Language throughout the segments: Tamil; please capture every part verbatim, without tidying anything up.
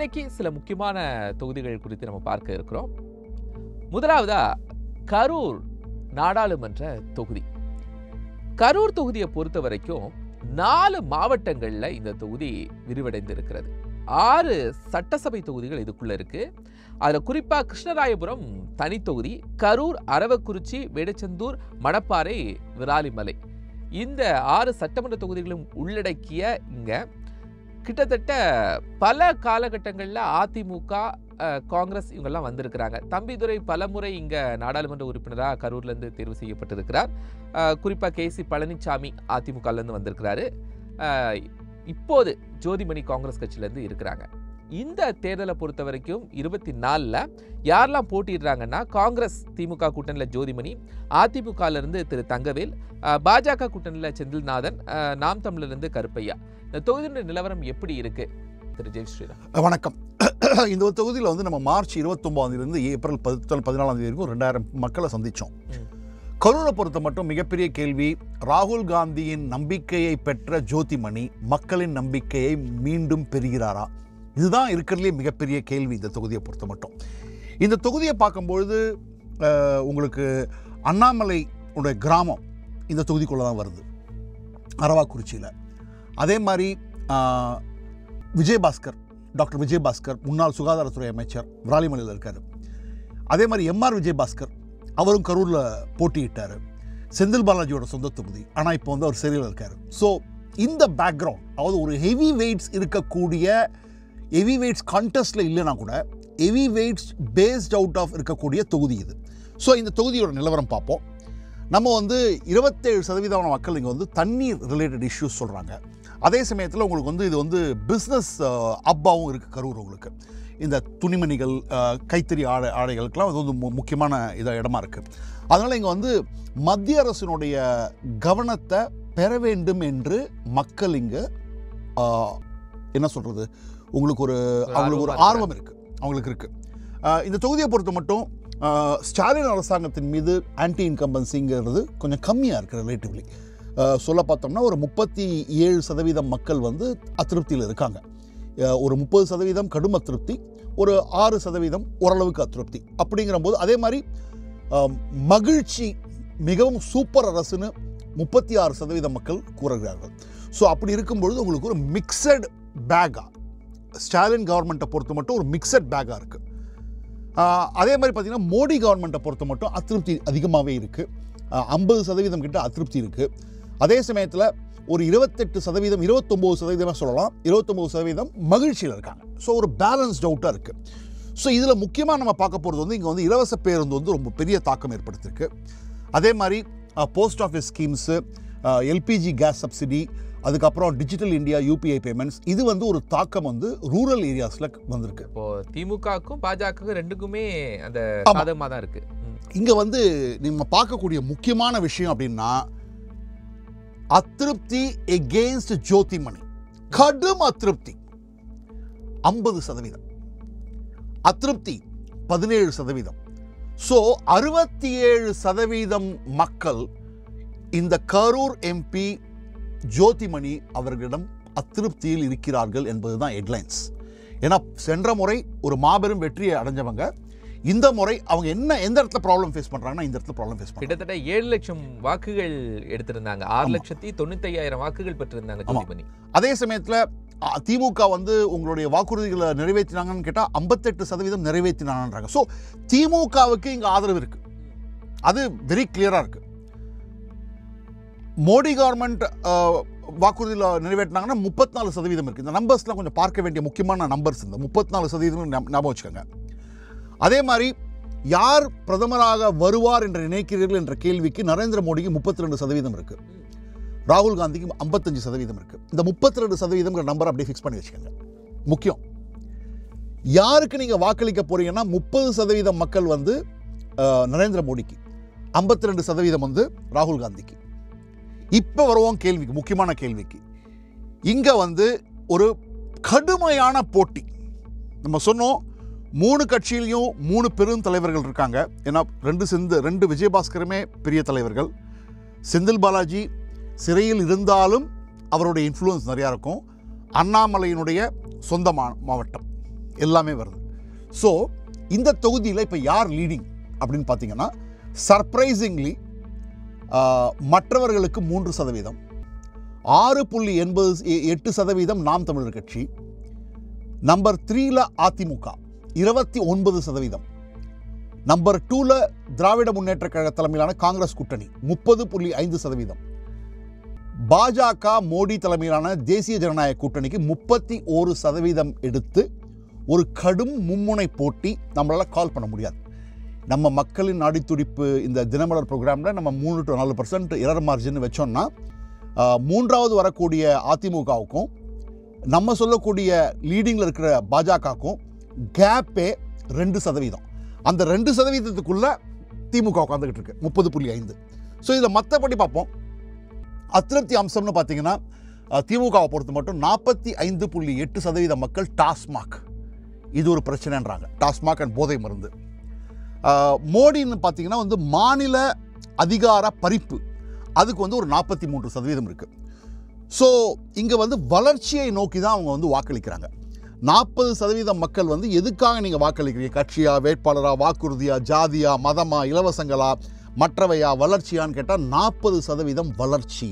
இன்னைக்கு சில முக்கியமான தொகுதிகள் குறித்து நம்ம பார்க்க இருக்கிறோம். முதலாவதா கரூர் நாடாளுமன்ற தொகுதி. கரூர் தொகுதியை பொறுத்த வரைக்கும் நாலு மாவட்டங்கள்ல இந்த தொகுதி விரிவடைந்து இருக்கிறது. ஆறு சட்டசபை தொகுதிகள் இதுக்குள்ள இருக்கு. அதுல குறிப்பா கிருஷ்ணராயபுரம் தனி தொகுதி, கரூர், அரவக்குறிச்சி, வேடச்சந்தூர், மணப்பாறை, விராலிமலை, இந்த ஆறு சட்டமன்ற தொகுதிகளும் உள்ளடக்கிய இங்க கிட்டத்தட்ட பல காலகட்டங்களில் அதிமுக, காங்கிரஸ் இவங்கெல்லாம் வந்திருக்கிறாங்க. தம்பிதுரை பலமுறை இங்க நாடாளுமன்ற உறுப்பினராக கரூர்ல இருந்து தேர்வு செய்யப்பட்டிருக்கிறார். குறிப்பா கே சி பழனிசாமி அதிமுகல இருந்து வந்திருக்கிறாரு. இப்போது ஜோதிமணி காங்கிரஸ் கட்சியில இருந்து இருக்கிறாங்க. இந்த தேர்தலை பொறுத்த வரைக்கும் இருபத்தி நாலுல யாரெல்லாம் போட்டிடுறாங்கன்னா, காங்கிரஸ் திமுக கூட்டணியில ஜோதிமணி, அதிமுகல இருந்து திரு தங்கவேல், பாஜக கூட்டணியில செந்தில்நாதன், நாம் தமிழர் இருந்து கருப்பையா. இந்த தொகுதியின் நிலவரம் எப்படி இருக்கு திரு ஜெய் ஸ்ரீராம்? வணக்கம். இந்த ஒரு தொகுதியில் வந்து நம்ம மார்ச் இருபத்தி ஒன்பதாம் தேதி ஏப்ரல் பதினாலாம் தேதி வரைக்கும் ரெண்டாயிரம் மக்களை சந்திச்சோம். கரூரை பொறுத்த மட்டும் மிகப்பெரிய கேள்வி, ராகுல் காந்தியின் நம்பிக்கையை பெற்ற ஜோதிமணி மக்களின் நம்பிக்கையை மீண்டும் பெறுகிறாரா? இதுதான் இருக்கிறதுலே மிகப்பெரிய கேள்வி இந்த தொகுதியை பொறுத்த மட்டும். இந்த தொகுதியை பார்க்கும்பொழுது உங்களுக்கு அண்ணாமலை உடைய கிராமம் இந்த தொகுதிக்குள்ளே தான் வருது, அரவாக்குறிச்சியில். அதே மாதிரி விஜயபாஸ்கர், டாக்டர் விஜயபாஸ்கர் முன்னாள் சுகாதாரத்துறை அமைச்சர், விராலிமலையில் இருக்கார். அதே மாதிரி எம்ஆர் விஜயபாஸ்கர் அவரும் கரூரில் போட்டியிட்டார். செந்தில் பாலாஜியோட சொந்த தொகுதி, ஆனால் இப்போ வந்து அவர் சிறையில் இருக்கார். ஸோ இந்த பேக்ரவுண்ட், அதாவது ஒரு ஹெவி வெயிட்ஸ் இருக்கக்கூடிய, ஹெவி வெயிட்ஸ் கான்டெஸ்ட்டில் இல்லைனா கூட heavy weights based out of இருக்கக்கூடிய தொகுதி இது. ஸோ இந்த தொகுதியோட நிலவரம் பார்ப்போம். நம்ம வந்து இருபத்தேழு சதவீதமான மக்கள் இங்கே வந்து தண்ணீர் ரிலேட்டட் இஷ்யூஸ் சொல்கிறாங்க. அதே சமயத்தில் உங்களுக்கு வந்து இது வந்து பிஸ்னஸ் அப்பாவும் இருக்குது கரூர். உங்களுக்கு இந்த துணிமணிகள், கைத்தறி ஆடை ஆடைகளுக்கெல்லாம் இது வந்து முக்கியமான இதாக இடமா இருக்குது. அதனால் இங்கே வந்து மத்திய அரசினுடைய கவனத்தை பெற வேண்டும் என்று மக்கள் இங்கே என்ன சொல்கிறது, உங்களுக்கு ஒரு அவங்களுக்கு ஒரு ஆர்வம் இருக்குது, அவங்களுக்கு இருக்குது. இந்த தொகுதியை பொறுத்த மட்டும் ஸ்டாலின் அரசாங்கத்தின் மீது ஆன்டி இன்கம்பன்சிங்கிறது கொஞ்சம் கம்மியாக இருக்குது ரிலேட்டிவ்லி. சொல்ல பார்த்தோம்னா ஒரு முப்பத்தி ஏழு சதவீதம் மக்கள் வந்து அதிருப்தியில் இருக்காங்க. ஒரு முப்பது சதவீதம் கடும் அதிருப்தி, ஒரு ஆறு சதவீதம் ஓரளவுக்கு அதிருப்தி. அப்படிங்கிற போது அதே மாதிரி மகிழ்ச்சி, மிகவும் சூப்பர் அரசுன்னு முப்பத்தி ஆறு சதவீதம் மக்கள் கூறுகிறார்கள். ஸோ அப்படி இருக்கும்பொழுது உங்களுக்கு ஒரு மிக்சட் பேக்காக ஸ்டாலின் கவர்மெண்ட்டை பொறுத்த மட்டும் ஒரு மிக்சட் பேக்காக இருக்குது. அதே மாதிரி பார்த்திங்கன்னா மோடி கவர்மெண்ட்டை பொறுத்த மட்டும் அதிருப்தி அதிகமாகவே இருக்குது. ஐம்பது சதவீதம் கிட்ட அதிருப்தி இருக்குது. அதே சமயத்தில் ஒரு இருபத்தெட்டு சதவீதம் இருபத்தொம்போது சதவீதமாக சொல்லலாம், இருபத்தொம்போது சதவீதம் மகிழ்ச்சியில் இருக்காங்க. ஸோ ஒரு பேலன்ஸ்ட் அவுட்டாக இருக்குது. ஸோ இதில் முக்கியமாக நம்ம பார்க்க போகிறது வந்து இங்கே வந்து இலவச பேருந்து வந்து ரொம்ப பெரிய தாக்கம் ஏற்படுத்தியிருக்கு. அதே மாதிரி post office schemes, LPG gas subsidy, அதுக்கப்புறம் டிஜிட்டல் இந்தியா யூபிஐ பேமெண்ட்ஸ், இது வந்து ஒரு தாக்கம் வந்து ரூரல் ஏரியாஸில் வந்திருக்கு. இப்போ திமுகவுக்கும் பாஜகவுக்கும் ரெண்டுக்குமே அந்த சாதகமாக தான் இருக்குது. இங்கே வந்து நம்ம பார்க்கக்கூடிய முக்கியமான விஷயம் அப்படின்னா அதிருப்தி எகெயின்ஸ்ட் ஜோதிமணி, கடும் அதிருப்தி ஐம்பது சதவீதம், அதிருப்தி பதினேழு சதவீதம். ஸோ அறுபத்தி ஏழு சதவீதம் மக்கள் இந்த கரூர் எம்பி ஜோதிமணி அவர்களிடம் அதிருப்தியில் இருக்கிறார்கள் என்பதுதான் ஹெட்லைன்ஸ். ஏன்னா சென்ற முறை ஒரு மாபெரும் வெற்றியை அடைஞ்சவங்க, இந்த முறை அவங்க என்ன எந்த இடத்துல ப்ராப்ளம் ஃபேஸ் பண்றாங்கன்னா இந்த இடத்துல ப்ராப்ளம் ஃபேஸ் பண்றாங்க. கிட்டத்தட்ட ஏழு லட்சம் வாக்குகள் எடுத்திருந்தாங்க, ஆறு லட்சத்தி தொண்ணூத்தி ஐயாயிரம் வாக்குகள் பெற்றிருந்தாங்க ஜோதிமணி. அதே சமயத்தில் திமுக வந்து உங்களுடைய வாக்குறுதிகளை நிறைவேற்றினாங்கன்னு கேட்டால் ஐம்பத்தெட்டு சதவீதம் நிறைவேற்றினாங்கன்றாங்க. ஸோ திமுகவுக்கு இங்கே ஆதரவு இருக்கு, அது வெரி கிளியரா இருக்கு. மோடி கவர்மெண்ட் வாக்குறுதியில் நிறைவேற்றினாங்கன்னா முப்பத்தி நாலு சதவீதம் இருக்குது. இந்த நம்பர்ஸ்லாம் கொஞ்சம் பார்க்க வேண்டிய முக்கியமான நம்பர்ஸ். இந்த முப்பத்தி நாலு சதவீதம் ஞாபகம் வச்சுக்கோங்க. அதே மாதிரி யார் பிரதமராக வருவார் என்று நினைக்கிறீர்கள் என்ற கேள்விக்கு நரேந்திர மோடிக்கு முப்பத்தி ரெண்டு சதவீதம் இருக்குது, ராகுல் காந்திக்கு ஐம்பத்தஞ்சு சதவீதம் இருக்குது. இந்த முப்பத்தி ரெண்டு சதவீதம் நம்பர் அப்படியே ஃபிக்ஸ் பண்ணி வச்சுக்கோங்க. முக்கியம், யாருக்கு நீங்கள் வாக்களிக்க போறீங்கன்னா முப்பது சதவீதம் மக்கள் வந்து நரேந்திர மோடிக்கு, ஐம்பத்தி ரெண்டு சதவீதம் வந்து ராகுல் காந்திக்கு. இப்போ வருவோம் கேள்விக்கு, முக்கியமான கேள்விக்கு. இங்கே வந்து ஒரு கடுமையான போட்டி. நம்ம சொன்னோம் மூணு கட்சியிலையும் மூணு பெரும் தலைவர்கள் இருக்காங்க. ஏன்னா ரெண்டு செந்து ரெண்டு விஜயபாஸ்கருமே பெரிய தலைவர்கள். செந்தில் பாலாஜி சிறையில் இருந்தாலும் அவருடைய இன்ஃப்ளூயன்ஸ் நிறையா இருக்கும். அண்ணாமலையினுடைய சொந்த மா மாவட்டம் எல்லாமே வருது. ஸோ இந்த தொகுதியில் இப்போ யார் லீடிங் அப்படின்னு பார்த்தீங்கன்னா, சர்ப்ரைசிங்லி மற்றவர்களுக்கு மூன்று சதவீதம், ஆறு புள்ளி எண்பது எட்டு சதவீதம் நாம் தமிழர் கட்சி, நம்பர் த்ரீல அதிமுக இருபத்தி ஒன்பது சதவீதம், நம்பர் டூல திராவிட முன்னேற்ற கழக தலைமையிலான காங்கிரஸ் கூட்டணி முப்பது புள்ளி ஐந்து சதவீதம், பாஜக மோடி தலைமையிலான தேசிய ஜனநாயக கூட்டணிக்கு முப்பத்தி ஒரு சதவீதம் எடுத்து ஒரு கடும் மும்முனை போட்டி நம்மளால் கால் பண்ண முடியாது. நம்ம மக்களின் நாடித்துடிப்பு இந்த தினமலர் ப்ரோக்ராமில் நம்ம மூணு டு நாலு பர்சன்ட் இரர் மார்ஜின் வச்சோம்னா, மூன்றாவது வரக்கூடிய அதிமுகவுக்கும் நம்ம சொல்லக்கூடிய லீடிங்கில் இருக்கிற பாஜகவுக்கும் கேப்பே ரெண்டு சதவீதம். அந்த ரெண்டு சதவீதத்துக்குள்ள திமுக உட்காந்துக்கிட்டு இருக்கு முப்பது புள்ளி ஐந்து. ஸோ இதில் மற்றபடி பார்ப்போம். அதிருப்தி அம்சம்னு பார்த்தீங்கன்னா, திமுகவை பொறுத்த மட்டும் நாற்பத்தி ஐந்து புள்ளி எட்டு சதவீத மக்கள் டாஸ்மாக் இது ஒரு பிரச்சனைன்றாங்க. டாஸ்மாக் அண்ட் போதை மருந்து. மோடின்னு பார்த்தீங்கன்னா வந்து மாநில அதிகார பறிப்பு, அதுக்கு வந்து ஒரு நாற்பத்தி மூன்று சதவீதம் இருக்குது. ஸோ இங்கே வந்து வளர்ச்சியை நோக்கி தான் அவங்க வந்து வாக்களிக்கிறாங்க. நாற்பது சதவீதம் மக்கள் வந்து எதுக்காக நீங்கள் வாக்களிக்கிறீங்க? கட்சியா, வேட்பாளரா, வாக்குறுதியா, ஜாதியா, மதமா, இலவசங்களா, மற்றவையா, வளர்ச்சியான்னு கேட்டால் நாற்பது சதவீதம் வளர்ச்சி.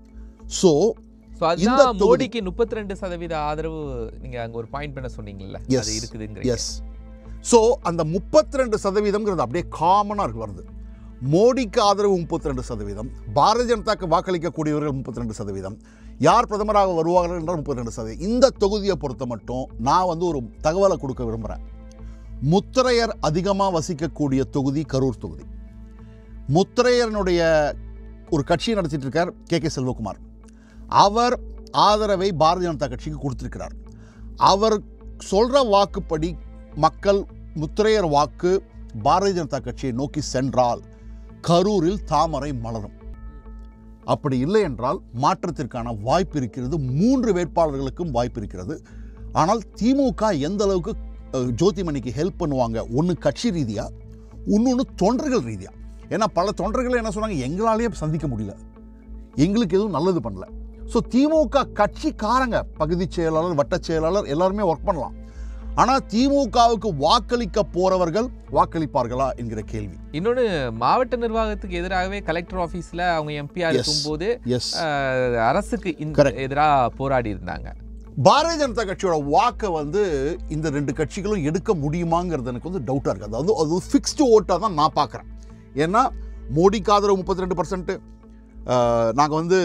ஸோ இந்த மோடிக்கு முப்பத்தி ரெண்டு சதவீத ஆதரவு நீங்க அங்க ஒரு பாயிண்ட் பண்ண சொன்னீங்கல்ல, அது இருக்குதுங்கறீங்க. எஸ். ஸோ அந்த முப்பத்தி ரெண்டு சதவீதம்ங்கிறது அப்படியே காமனாக வருது. மோடிக்கு ஆதரவு முப்பத்தி ரெண்டு சதவீதம், பாரதிய ஜனதாக்கு வாக்களிக்கக்கூடியவர்கள் முப்பத்தி ரெண்டு சதவீதம், யார் பிரதமராக வருவார்கள் என்றால் முப்பத்தி ரெண்டு சதவீதம். இந்த தொகுதியை பொறுத்த மட்டும் நான் வந்து ஒரு தகவலை கொடுக்க விரும்புகிறேன். முத்திரையர் அதிகமாக வசிக்கக்கூடிய தொகுதி கரூர் தொகுதி. முத்திரையரனுடைய ஒரு கட்சியை நடத்திட்டு இருக்கார் கே கே செல்வகுமார். அவர் ஆதரவை பாரதிய ஜனதா கட்சிக்கு கொடுத்திருக்கிறார். அவர் சொல்கிற வாக்குப்படி மக்கள் முத்திரையர் வாக்கு பாரதிய ஜனதா கட்சியை நோக்கி சென்றால் கரூரில் தாமரை மலரும். அப்படி இல்லை என்றால் மாற்றத்திற்கான வாய்ப்பு இருக்கிறது. மூன்று வேட்பாளர்களுக்கும் வாய்ப்பு இருக்கிறது. ஆனால் திமுக எந்த அளவுக்கு ஜோதிமணிக்கு ஹெல்ப் பண்ணுவாங்க, ஒன்று கட்சி ரீதியாக, இன்னொன்று தொண்டர்கள் ரீதியாக. ஏன்னா பல தொண்டர்கள் என்ன சொன்னாங்க, எங்களாலேயே சந்திக்க முடியல, எங்களுக்கு எதுவும் நல்லது பண்ணல. ஸோ திமுக கட்சிக்காரங்க, பகுதி செயலாளர், வட்ட செயலாளர் எல்லாருமே ஒர்க் பண்ணலாம். ஆனால் திமுகவுக்கு வாக்களிக்க போறவர்கள் வாக்களிப்பார்களா என்கிற கேள்வி. இன்னொன்று, மாவட்ட நிர்வாகத்துக்கு எதிராகவே கலெக்டர் ஆஃபீஸில் அவங்க எம்பியா இருக்கும்போது அரசுக்கு எதிராக போராடி இருந்தாங்க. பாரதிய ஜனதா கட்சியோட வாக்கை வந்து இந்த ரெண்டு கட்சிகளும் எடுக்க முடியுமாங்கிறது எனக்கு வந்து டவுட்டாக இருக்குது. அதாவது அது ஃபிக்ஸ்டு ஓட்டாக தான் நான் பார்க்குறேன். ஏன்னா மோடிக்கு ஆதரவு முப்பத்தி ரெண்டு பர்சன்ட், நாங்கள் வந்து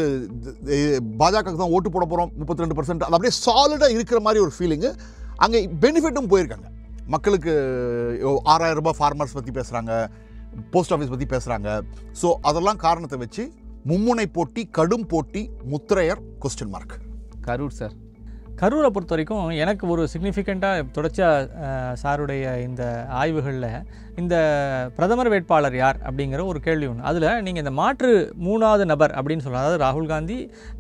பாஜக தான் ஓட்டு போட போகிறோம் முப்பத்தி ரெண்டு பர்சன்ட், அது அப்படியே சாலிடாக இருக்கிற மாதிரி ஒரு ஃபீலிங்கு. அங்கே பெனிஃபிட்டும் போயிருக்காங்க. மக்களுக்கு ஆறாயிரம் ரூபாய் ஃபார்மர்ஸ் பற்றி பேசுகிறாங்க, போஸ்ட் ஆஃபீஸ் பற்றி பேசுகிறாங்க. ஸோ அதெல்லாம் காரணத்தை வச்சு மும்முனை போட்டி, கடும் போட்டி, Mutharaiyar question mark. Karur sir, கரூரை பொறுத்த வரைக்கும் எனக்கு ஒரு சிக்னிஃபிகண்ட்டாக தொடர்ச்சியாக சாருடைய இந்த ஆய்வுகளில் இந்த பிரதமர் வேட்பாளர் யார் அப்படிங்கிற ஒரு கேள்வி ஒன்று. அதில் நீங்கள் இந்த மாற்று மூணாவது நபர் அப்படின்னு சொல்லலாம். அதாவது ராகுல் காந்தி,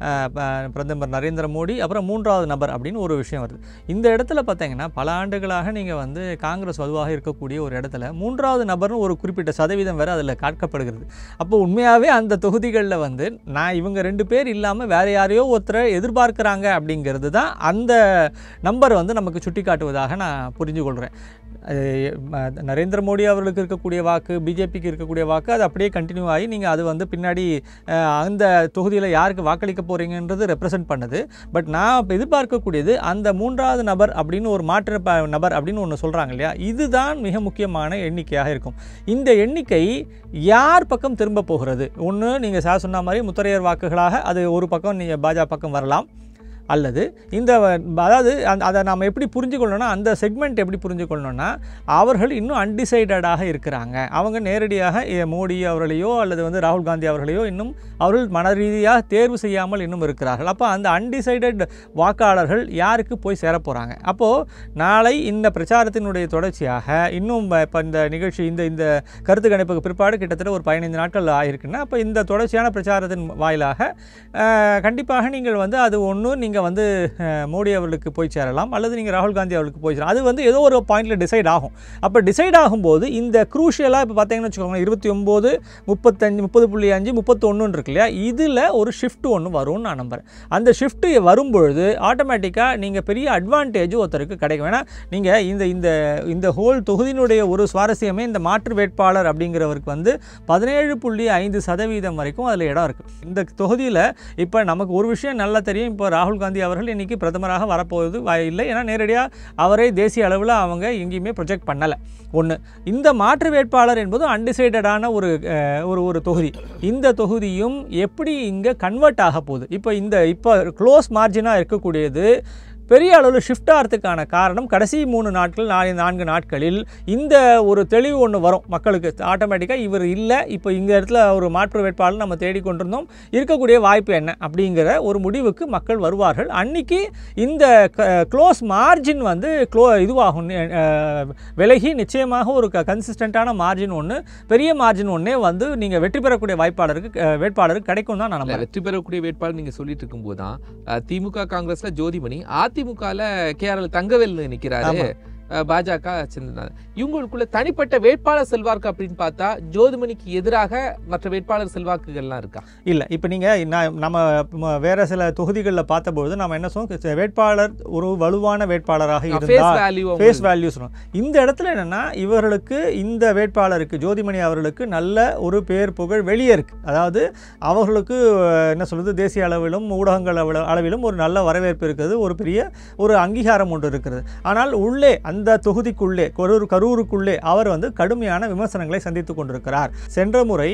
பிரதமர் நரேந்திர மோடி, அப்புறம் மூன்றாவது நபர் அப்படின்னு ஒரு விஷயம் வருது. இந்த இடத்துல பார்த்தீங்கன்னா பல ஆண்டுகளாக நீங்கள் வந்து காங்கிரஸ் வலுவாக இருக்கக்கூடிய ஒரு இடத்துல மூன்றாவது நபர்னு ஒரு குறிப்பிட்ட சதவீதம் வேறு அதில் காட்டப்படுகிறது. அப்போ உண்மையாகவே அந்த தொகுதிகளில் வந்து நான் இவங்க ரெண்டு பேர் இல்லாமல் வேறு யாரையோ ஒருத்தரை எதிர்பார்க்குறாங்க அப்படிங்கிறது தான் அந்த நம்பர் வந்து நமக்கு சுட்டி காட்டுவதாக நான் புரிஞ்சு கொள்கிறேன். நரேந்திர மோடி அவர்களுக்கு இருக்கக்கூடிய வாக்கு, பிஜேபிக்கு இருக்கக்கூடிய வாக்கு, அது அப்படியே கண்டினியூ ஆகி நீங்கள் அது வந்து பின்னாடி அந்த தொகுதியில் யாருக்கு வாக்களிக்க போகிறீங்கன்றது ரெப்ரசன்ட் பண்ணுது. பட் நான் எதிர்பார்க்கக்கூடியது அந்த மூன்றாவது நபர் அப்படின்னு ஒரு மாற்று நபர் அப்படின்னு ஒன்று சொல்கிறாங்க இல்லையா, இதுதான் மிக முக்கியமான எண்ணிக்கையாக இருக்கும். இந்த எண்ணிக்கை யார் பக்கம் திரும்ப போகிறது? ஒன்று நீங்கள் சார் சொன்ன மாதிரி முத்திரையர் வாக்குகளாக அது ஒரு பக்கம் நீங்கள் பாஜக பக்கம் வரலாம், அல்லது இந்த அதாவது அதை நாம் எப்படி புரிஞ்சுக்கொள்ளணும்னா, அந்த செக்மெண்ட் எப்படி புரிஞ்சுக்கொள்ளணும்னா, அவர்கள் இன்னும் அன்டிசைடடாக இருக்கிறாங்க. அவங்க நேரடியாக மோடி அவர்களையோ அல்லது வந்து ராகுல் காந்தி அவர்களையோ இன்னும் அவர்கள் மன ரீதியாக தேர்வு செய்யாமல் இன்னும் இருக்கிறார்கள். அப்போ அந்த அன்டிசைடட் வாக்காளர்கள் யாருக்கு போய் சேர போகிறாங்க? அப்போது நாளை இந்த பிரச்சாரத்தினுடைய தொடர்ச்சியாக இன்னும் இப்போ இந்த நிகழ்ச்சி இந்த இந்த கருத்து கணிப்புக்கு பிற்பாடு கிட்டத்தட்ட ஒரு பதினைந்து நாட்கள் ஆகிருக்குன்னா, அப்போ இந்த தொடர்ச்சியான பிரச்சாரத்தின் வாயிலாக கண்டிப்பாக நீங்கள் வந்து அது ஒன்று நீங்கள் நீங்கள் வந்து மோடி அவர்களுக்கு போய் சேரலாம் அல்லது நீங்கள் ராகுல் காந்தி அவர்களுக்கு போய் சேரலாம். அது வந்து ஏதோ ஒரு பாயிண்டில் டிசைட் ஆகும். அப்போ டிசைட் ஆகும்போது இந்த க்ரூஷியலாக இப்போ பார்த்தீங்கன்னு வச்சுக்கோங்க, இருபத்தி ஒம்பது முப்பத்தஞ்சு முப்பது புள்ளி அஞ்சு முப்பத்தொன்னு இருக்கு இல்லையா, இதில் ஒரு ஷிஃப்ட் ஒன்று வரும்னு நான் நம்புகிறேன். அந்த ஷிஃப்ட்டு வரும்பொழுது ஆட்டோமேட்டிக்காக நீங்கள் பெரிய அட்வான்டேஜ் ஒருத்தருக்கு கிடைக்கும். ஏன்னா நீங்கள் இந்த இந்த இந்த ஹோல் தொகுதியினுடைய ஒரு சுவாரஸ்யமே இந்த மாற்று வேட்பாளர் அப்படிங்கிறவருக்கு வந்து பதினேழு புள்ளி ஐந்து சதவீதம் வரைக்கும் அதில் இடம் இருக்குது. இந்த தொகுதியில் இப்போ நமக்கு ஒரு விஷயம் நல்லா தெரியும், இப்போ ராகுல் காந்தி அவர்கள் இன்றைக்கி பிரதமராக வரப்போவது இல்லை. ஏன்னா நேரடியாக அவரை தேசிய அளவில் அவங்க எங்கேயுமே ப்ரொஜெக்ட் பண்ணலை. ஒன்று, இந்த மாற்று வேட்பாளர் என்பது அன்டிசைடடான ஒரு ஒரு ஒரு தொகுதி. இந்த தொகுதியும் எப்படி இங்கே கன்வெர்ட் ஆக போகுது, இப்போ இந்த இப்போ க்ளோஸ் மார்ஜினாக இருக்கக்கூடியது பெரிய அளவில் ஷிஃப்ட் ஆகிறதுக்கான காரணம் கடைசி மூணு நாட்கள் நாலு நான்கு நாட்களில் இந்த ஒரு தெளிவு ஒன்று வரும் மக்களுக்கு. ஆட்டோமேட்டிக்காக இவர் இல்லை, இப்போ இங்கே இடத்துல ஒரு மாற்று வேட்பாளர் நம்ம தேடிக்கொண்டிருந்தோம், இருக்கக்கூடிய வாய்ப்பு என்ன அப்படிங்கிற ஒரு முடிவுக்கு மக்கள் வருவார்கள். அன்றைக்கி இந்த க்ளோஸ் மார்ஜின் வந்து க்ளோ இதுவாகும், விலகி நிச்சயமாக ஒரு கன்சிஸ்டண்ட்டான மார்ஜின் ஒன்று, பெரிய மார்ஜின் ஒன்றே வந்து நீங்கள் வெற்றி பெறக்கூடிய வாய்ப்பாளருக்கு வேட்பாளருக்கு கிடைக்கும் தான் நான் வெற்றி பெறக்கூடிய வேட்பாளர் நீங்கள் சொல்லிட்டு இருக்கும்போது தான் திமுக காங்கிரஸில் ஜோதிமணி, அதிமுகவில் கே ஆர் எல் தங்கவேல் நிற்கிறாரு, பாஜக சென்றாங்க. இவங்களுக்குள்ள தனிப்பட்ட வேட்பாளர் செல்வாக்கு அப்படின்னு பார்த்தா ஜோதிமணிக்கு எதிராக மற்ற வேட்பாளர் செல்வாக்குகள்லாம் இருக்கா? இல்லை. இப்போ நீங்கள் நம்ம வேற சில தொகுதிகளில் பார்த்தபோது நம்ம என்ன சொல்லுவோம், வேட்பாளர் ஒரு வலுவான வேட்பாளராக இருந்தால் ஃபேஸ் வேல்யூ சொல்லுவோம். இந்த இடத்துல என்னென்னா இவர்களுக்கு இந்த வேட்பாளருக்கு ஜோதிமணி அவர்களுக்கு நல்ல ஒரு பேர் புகழ் வெளியே இருக்குது. அதாவது அவர்களுக்கு என்ன சொல்வது, தேசிய அளவிலும் ஊடகங்கள் அளவிலும் ஒரு நல்ல வரவேற்பு இருக்கிறது, ஒரு பெரிய ஒரு அங்கீகாரம் ஒன்று இருக்கிறது. ஆனால் உள்ளே அந்த தொகுதிக்குள்ளே கரூர் கரூருக்குள்ளே அவர் வந்து கடுமையான விமர்சனங்களை சந்தித்து கொண்டிருக்கிறார். சென்ற முறை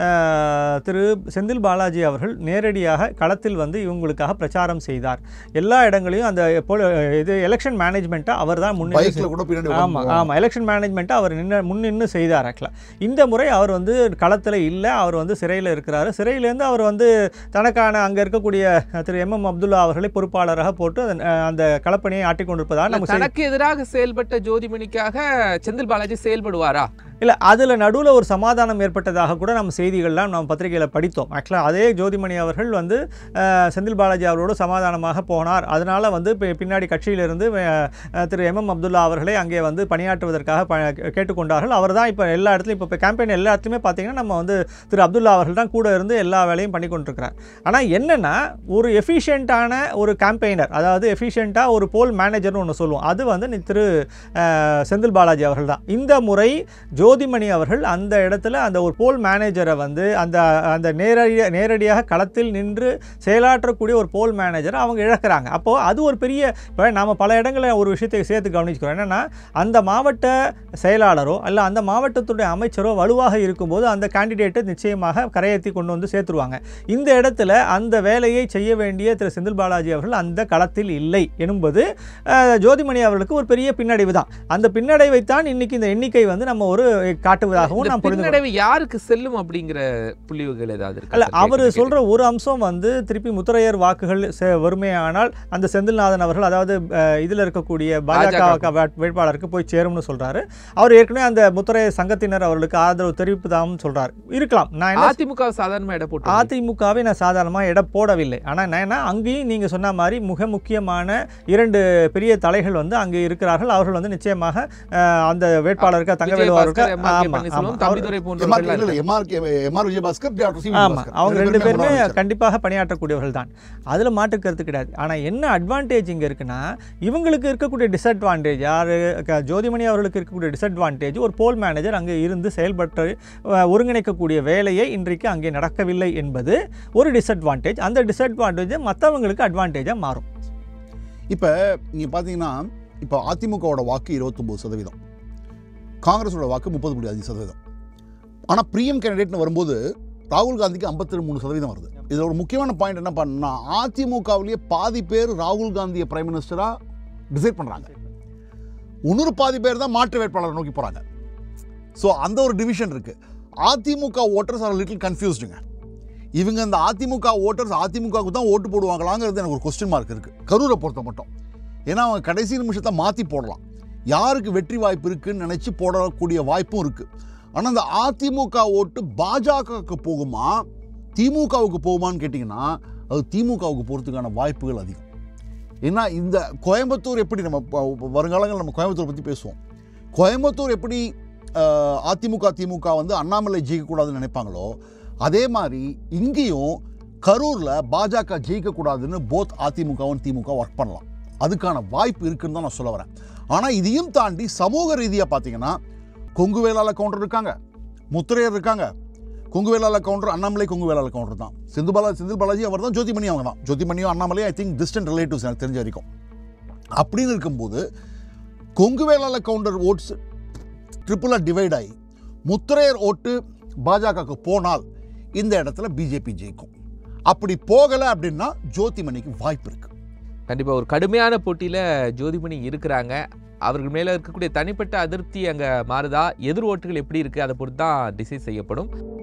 திரு செந்தில் பாலாஜி அவர்கள் நேரடியாக களத்தில் வந்து இவங்களுக்காக பிரச்சாரம் செய்தார். எல்லா இடங்களையும் அந்த இது எலெக்ஷன் மேனேஜ்மெண்ட்டை அவர் தான் முன்னே ஆமாம் ஆமாம் எலெக்ஷன் மேனேஜ்மெண்ட்டை அவர் நின்று முன்னின்று செய்தார். ஆக்சுவலாக இந்த முறை அவர் வந்து களத்தில் இல்லை, அவர் வந்து சிறையில் இருக்கிறார். சிறையிலேருந்து அவர் வந்து தனக்கான அங்கே இருக்கக்கூடிய திரு எம் எம் அப்துல்லா அவர்களை பொறுப்பாளராக போட்டு அந்த களப்பணியை ஆட்டிக் கொண்டிருப்பதாக நம்ம தனக்கு எதிராக செயல்பட்ட ஜோதிமணிக்காக செந்தில் பாலாஜி செயல்படுவாரா? இல்லை, அதில் நடுவில் ஒரு சமாதானம் ஏற்பட்டதாக கூட நம்ம செய்திகள்லாம் நம்ம பத்திரிகையில் படித்தோம். ஆக்சுவலாக அதே ஜோதிமணி அவர்கள் வந்து செந்தில் பாலாஜி அவரோடு சமாதானமாக போனார். அதனால் வந்து பின்னாடி கட்சியிலிருந்து திரு எம் எம் அப்துல்லா அவர்களை அங்கே வந்து பணியாற்றுவதற்காக ப கேட்டுக்கொண்டார்கள். அவர் தான் இப்போ எல்லா இடத்துலையும் இப்போ கேம்பெயின் எல்லா இடத்துலையுமே பார்த்தீங்கன்னா நம்ம வந்து திரு அப்துல்லா அவர்கள் தான் கூட இருந்து எல்லா வேலையும் பண்ணி கொண்டிருக்கிறார். ஆனால் என்னென்னா ஒரு எஃபிஷியண்ட்டான ஒரு கேம்பெயினர், அதாவது எஃபிஷியண்ட்டாக ஒரு போல் மேனேஜர்னு ஒன்று சொல்லுவோம், அது வந்து திரு செந்தில் பாலாஜி அவர்கள் தான். இந்த முறை ஜோதிமணி அவர்கள் அந்த இடத்துல அந்த ஒரு போல் மேனேஜரை வந்து அந்த அந்த நேரடியாக நேரடியாக களத்தில் நின்று செயலாற்றக்கூடிய ஒரு போல் மேனேஜரை அவங்க இழக்கிறாங்க. அப்போது அது ஒரு பெரிய, இப்போ நாம் பல இடங்களில் ஒரு விஷயத்தை சேர்த்து கவனிச்சுக்கிறோம். என்னென்னா அந்த மாவட்ட செயலாளரோ அல்ல அந்த மாவட்டத்துடைய அமைச்சரோ வலுவாக இருக்கும்போது அந்த கேண்டிடேட்டை நிச்சயமாக கரையேற்றி கொண்டு வந்து சேர்த்துருவாங்க. இந்த இடத்துல அந்த வேலையை செய்ய வேண்டிய திரு செந்தில் பாலாஜி அவர்கள் அந்த களத்தில் இல்லை என்பது ஜோதிமணி அவர்களுக்கு ஒரு பெரிய பின்னடைவு தான். அந்த பின்னடைவைத்தான் இன்னைக்கு இந்த எண்ணிக்கை வந்து நம்ம ஒரு காட்டுவதாகவும் நாம் புரிந்து யாருக்கு செல்லும் அப்படிங்கிற புள்ளிவுகள் ஏதாவது இருக்கு? அல்ல, அவர் சொல்ற ஒரு அம்சம் வந்து திருப்பி முத்தரையர் வாக்குகள் வறுமையானால் அந்த செந்தில்நாதன் அவர்கள், அதாவது இதில் இருக்கக்கூடிய பாஜக வேட்பாளருக்கு போய் சேரும்னு சொல்றாரு. அவர் ஏற்கனவே அந்த முத்தரையர் சங்கத்தினர் அவர்களுக்கு ஆதரவு தெரிவிப்பதாகவும் சொல்றாரு. இருக்கலாம். நான் அதிமுக சாதாரணமாக இட போட்டு அதிமுகவை நான் சாதாரணமாக இட போடவில்லை. ஆனால் நான் அங்கேயும் நீங்க சொன்ன மாதிரி மிக முக்கியமான இரண்டு பெரிய தலைகள் வந்து அங்கே இருக்கிறார்கள். அவர்கள் வந்து நிச்சயமாக அந்த வேட்பாளருக்கு தங்கவேலு அவருக்கு அவங்க ரெண்டு பேருமே கண்டிப்பாக பணியாற்றக்கூடியவர்கள் தான், அதுல மாற்றுக்கிறது கிடையாது. ஆனா என்ன அட்வான்டேஜ் இங்க இருக்குன்னா, இவங்களுக்கு இருக்கக்கூடிய டிஸ்அட்வான்டேஜ், யாரு ஜோதிமணி அவர்களுக்கு இருக்கக்கூடிய டிஸ்அட்வான்டேஜ், ஒரு போல் மேனேஜர் அங்கே இருந்து செயல்பட்டு ஒருங்கிணைக்கக்கூடிய வேலையை இன்றைக்கு அங்கே நடக்கவில்லை என்பது ஒரு டிஸ்அட்வான்டேஜ். அந்த டிஸ்அட்வான்டேஜ் மற்றவங்களுக்கு அட்வான்டேஜாக மாறும். இப்போ நீங்கள் பார்த்தீங்கன்னா, இப்போ அதிமுகவோட வாக்கு இருபத்தொம்பது சதவீதம், காங்கிரஸோட வாக்கு முப்பது புள்ளி அஞ்சு சதவீதம். ஆனால் பிரியம் கேண்டிடேட்னு வரும்போது ராகுல் காந்திக்கு ஐம்பத்தி மூணு சதவீதம் வருது. இதில் ஒரு முக்கியமான பாயிண்ட் என்ன பண்ணா, அதிமுகவிலேயே பாதி பேர் ராகுல் காந்தியை பிரைம் மினிஸ்டராக டிசைட் பண்ணுறாங்க, இன்னொரு பாதி பேர் தான் மாற்று வேட்பாளரை நோக்கி போகிறாங்க. ஸோ அந்த ஒரு டிவிஷன் இருக்குது. அதிமுக ஓட்டர்ஸ் ஆர் லிட்டில் கன்ஃபியூஸ்டுங்க. இவங்க இந்த அதிமுக ஓட்டர்ஸ் அதிமுகவுக்கு தான் ஓட்டு போடுவாங்களாங்கிறது எனக்கு ஒரு கொஸ்டின் மார்க் இருக்குது கரூரை பொறுத்த மட்டும். ஏன்னா அவங்க கடைசி நிமிஷத்தை மாற்றி போடலாம், யாருக்கு வெற்றி வாய்ப்பு இருக்குன்னு நினச்சி போடக்கூடிய வாய்ப்பும் இருக்குது. ஆனால் இந்த அதிமுக ஓட்டு பாஜகவுக்கு போகுமா திமுகவுக்கு போகுமான்னு கேட்டிங்கன்னா, அது திமுகவுக்கு போகிறதுக்கான வாய்ப்புகள் அதிகம். ஏன்னா இந்த கோயம்புத்தூர் எப்படி நம்ம ப- வருங்காலங்கள் நம்ம கோயம்புத்தூர் பற்றி பேசுவோம். கோயம்புத்தூர் எப்படி அஹ், அதிமுக திமுக வந்து அண்ணாமலை ஜெயிக்கக்கூடாதுன்னு நினைப்பாங்களோ அதே மாதிரி இங்கேயும் கரூரில் பாஜக ஜெயிக்கக்கூடாதுன்னு போத் அதிமுகவும் திமுக ஒர்க் பண்ணலாம். அதுக்கான வாய்ப்பு இருக்குன்னு தான் நான் சொல்ல வரேன். ஆனால் இதையும் தாண்டி சமூக ரீதியாக பார்த்தீங்கன்னா கொங்கு வேளாள கவுண்டர் இருக்காங்க, முத்திரையர் இருக்காங்க. கொங்கு வேளாள கவுண்டர் அண்ணாமலை கொங்கு வேளாள கவுண்டர் தான். செந்தில் பாலா செந்தில் பாலாஜி அவர் தான், ஜோதிமணி அவங்க தான். ஜோதிமணியும் Annamalai I think distant relatives எனக்கு தெரிஞ்ச வரைக்கும். அப்படின்னு இருக்கும்போது கொங்கு வேளாள கவுண்டர் ஓட்ஸ் ட்ரிப்புளாக டிவைட் ஆகி முத்திரையர் ஓட்டு பாஜகவுக்கு போனால் இந்த இடத்துல பிஜேபி ஜெயிக்கும். அப்படி போகலை அப்படின்னா ஜோதிமணிக்கு வாய்ப்பு இருக்கு. கண்டிப்பா ஒரு கடுமையான போட்டியில ஜோதிமணி இருக்கிறாங்க. அவர்கள் மேல இருக்கக்கூடிய தனிப்பட்ட அதிருப்தி அங்க மாறுதா, எதிர் ஓட்டுகள் எப்படி இருக்கு, அதை பொறுத்து தான் டிசைட் செய்யப்படும்.